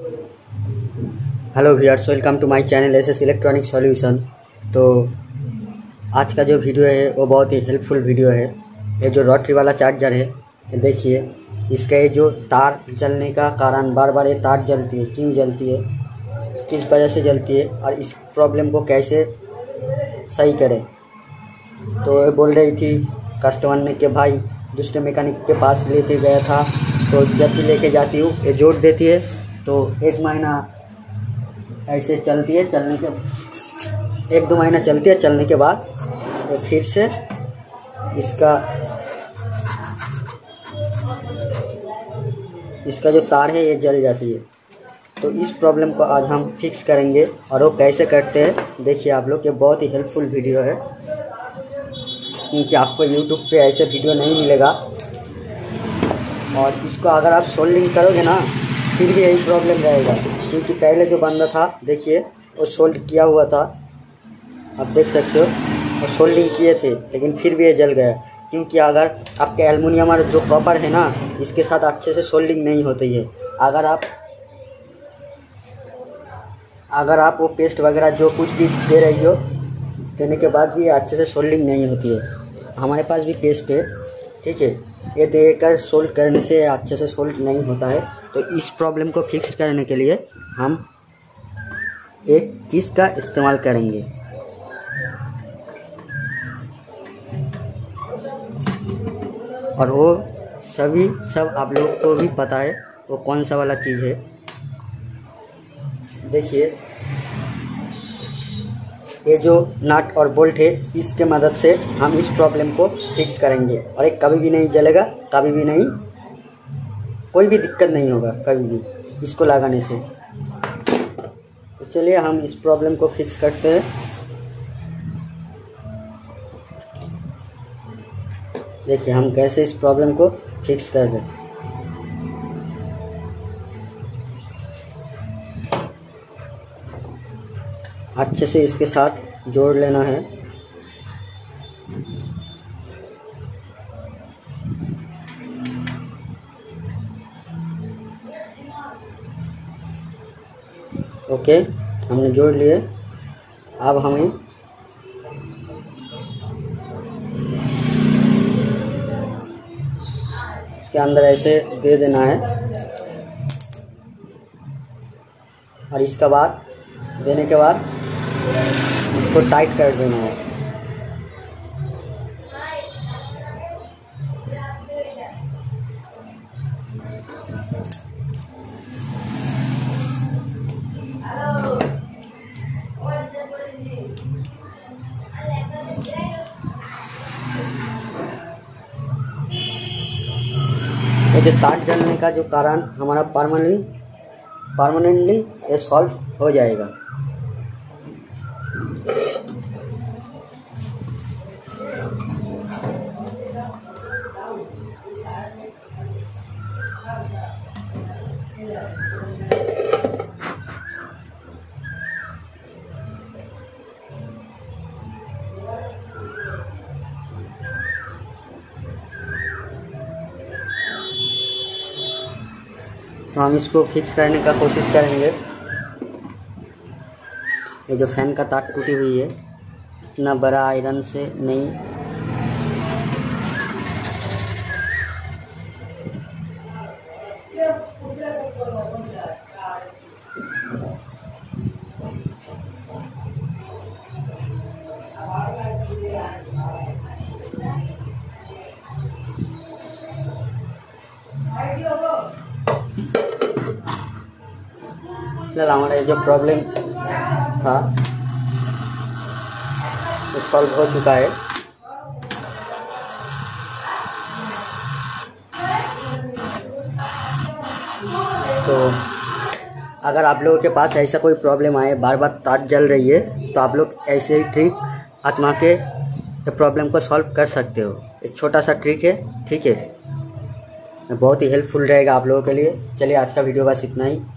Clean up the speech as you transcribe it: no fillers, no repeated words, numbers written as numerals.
Hello viewers, welcome to my channel SS electronic solution. तो आज का जो वीडियो है वो बहुत ही हेल्पफुल वीडियो है। ये जो रोटरी वाला चार्जर है, ये देखिए, इसका ये जो तार जलने का कारण, बार बार ये तार जलती है, क्यों जलती है, किस वजह से जलती है और इस प्रॉब्लम को कैसे सही करें। तो ये बोल रही थी कस्टमर ने कि भाई दूसरे मैकेनिक के पास लेके गया था, तो जब भी लेके जाती हूँ ये जोड़ देती है, तो 1 महीना ऐसे चलती है, चलने के 1-2 महीना चलती है, चलने के बाद तो फिर से इसका जो तार है ये जल जाती है। तो इस प्रॉब्लम को आज हम फिक्स करेंगे और वो कैसे करते हैं देखिए आप लोग। ये बहुत ही हेल्पफुल वीडियो है, क्योंकि आपको यूट्यूब पे ऐसे वीडियो नहीं मिलेगा। और इसको अगर आप सोल्डिंग करोगे ना, फिर भी यही प्रॉब्लम रहेगा, क्योंकि पहले जो बंदा था देखिए वो सोल्ड किया हुआ था, आप देख सकते हो, वो सोल्डिंग किए थे लेकिन फिर भी ये जल गया। क्योंकि अगर आपके एल्युमिनियम और जो कॉपर है ना, इसके साथ अच्छे से सोल्डिंग नहीं होती है। अगर आप वो पेस्ट वगैरह जो कुछ भी दे रही हो, देने के बाद भी अच्छे से सोल्डिंग नहीं होती है। हमारे पास भी पेस्ट है, ठीक है, ये देकर सोल्ड करने से अच्छे से सोल्ड नहीं होता है। तो इस प्रॉब्लम को फिक्स करने के लिए हम एक चीज़ का इस्तेमाल करेंगे। और वो सब आप लोगों को भी पता है वो कौन सा वाला चीज़ है। देखिए, ये जो नट और बोल्ट है, इसके मदद से हम इस प्रॉब्लम को फिक्स करेंगे और ये कभी भी नहीं जलेगा, कभी भी नहीं, कोई भी दिक्कत नहीं होगा कभी भी इसको लगाने से। तो चलिए हम इस प्रॉब्लम को फिक्स करते हैं। देखिए हम कैसे इस प्रॉब्लम को फिक्स कर रहे हैं। अच्छे से इसके साथ जोड़ लेना है। ओके, हमने जोड़ लिए। अब हमें इसके अंदर ऐसे दे देना है और इसके बाद देने के बाद इसको टाइट कर देना है। ये जो तार जलने का जो कारण हमारा परमानेंटली ये सॉल्व हो जाएगा। तो हम इसको फिक्स करने का कोशिश करेंगे। ये जो फैन का तार टूटी हुई है, इतना बड़ा आयरन से नहीं, फिलहाल हमारा ये जो प्रॉब्लम था वो सॉल्व हो चुका है। तो अगर आप लोगों के पास ऐसा कोई प्रॉब्लम आए, बार बार तार जल रही है, तो आप लोग ऐसे ही ट्रिक आजमा के प्रॉब्लम को सॉल्व कर सकते हो। एक छोटा सा ट्रिक है, ठीक है, बहुत ही हेल्पफुल रहेगा आप लोगों के लिए। चलिए आज का वीडियो बस इतना ही।